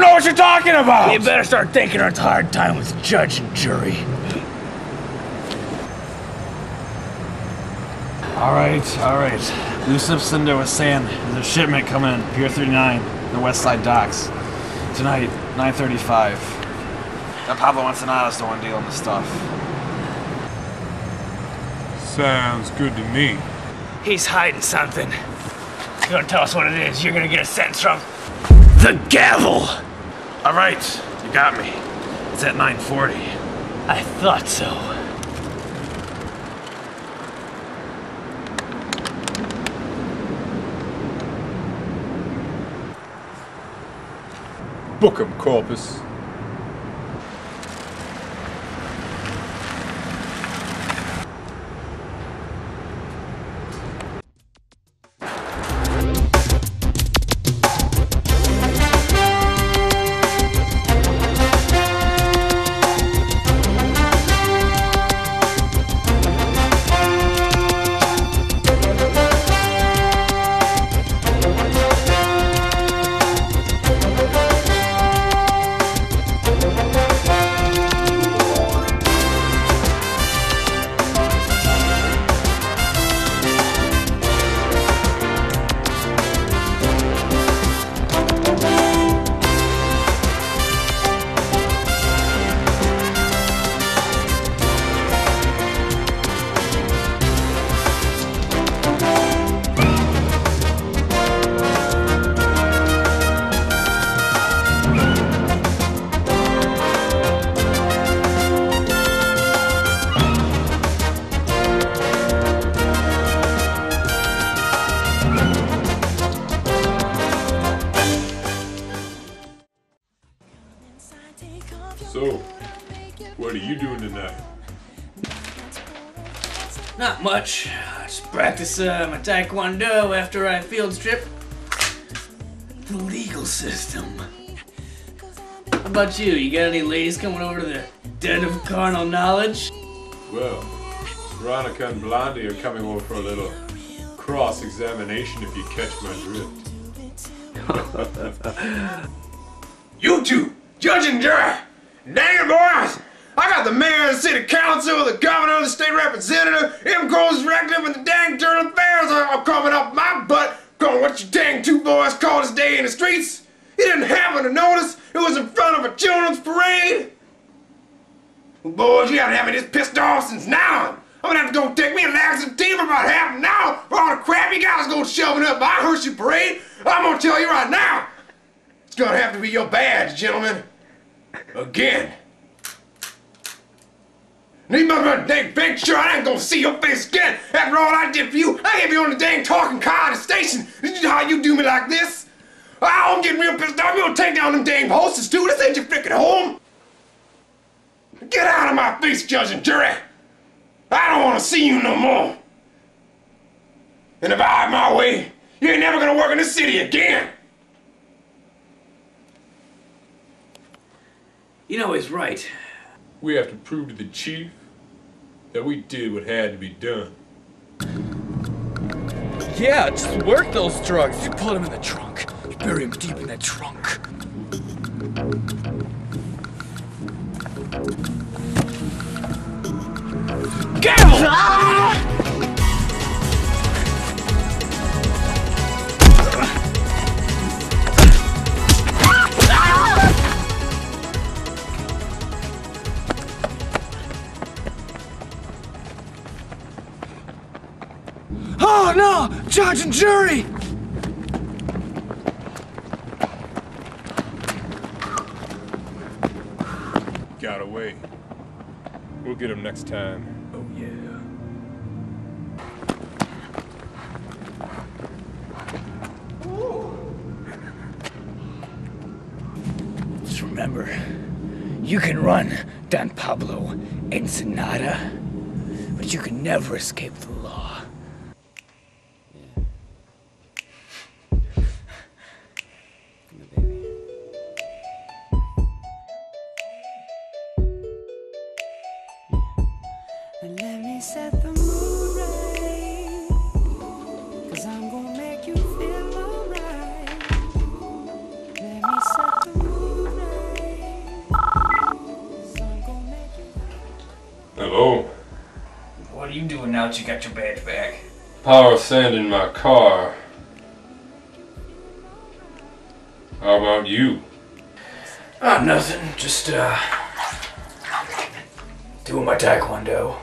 know what you're talking about! You better start thinking it's a hard time with judge and jury. Alright. Yusuf Cinder was saying there's a shipment coming in, Pier 39, the West Side docks. Tonight, 9:35. That Pablo Ensenada's the one dealing with stuff. Sounds good to me. He's hiding something. You gonna tell us what it is, you're gonna get a sentence from the gavel! Alright, you got me. It's at 9:40. I thought so. Book 'em, Corpus. So, what are you doing tonight? Not much. Just practice my taekwondo after I field strip. The legal system. How about you? You got any ladies coming over to the den of carnal knowledge? Well, Veronica and Blondie are coming over for a little cross-examination if you catch my drift. You two, judge and jury. Dang it, boys! I got the mayor of the city council, the governor, the state representative, MCO's director, and the dang journal affairs are coming up my butt. Going what you dang two boys call this day in the streets. You didn't happen to notice it was in front of a children's parade. Well, boys, you haven't had me this pissed off since now. I'm gonna have to go take me a laxative for about half an hour for all the crap you guys go shoving up my Hershey parade. I'm gonna tell you right now. It's gonna have to be your badge, gentlemen. Again. Need my dang make sure I ain't gonna see your face again. After all I did for you, I gave you on the dang talking car at the station. This is how you do me like this. I'm getting real pissed off. You gonna take down them dang posters too. This ain't your freaking home. Get out of my face, judge and jury. I don't wanna see you no more. And if I have my way, you ain't never gonna work in this city again. You know he's right. We have to prove to the chief that we did what had to be done. Yeah, just work those drugs. You put them in the trunk. You bury them deep in that trunk. Gavel! Ah! Oh no! Judge and jury! Got away. We'll get him next time. Oh yeah. Just remember, you can run, Don Pablo Ensenada, but you can never escape the law. Let me set the mood right, 'cause I'm gonna make you feel alright. Let me set the mood that you got your badge back? Power of sand in my car. How about you? Nothing. Just, doing my taekwondo.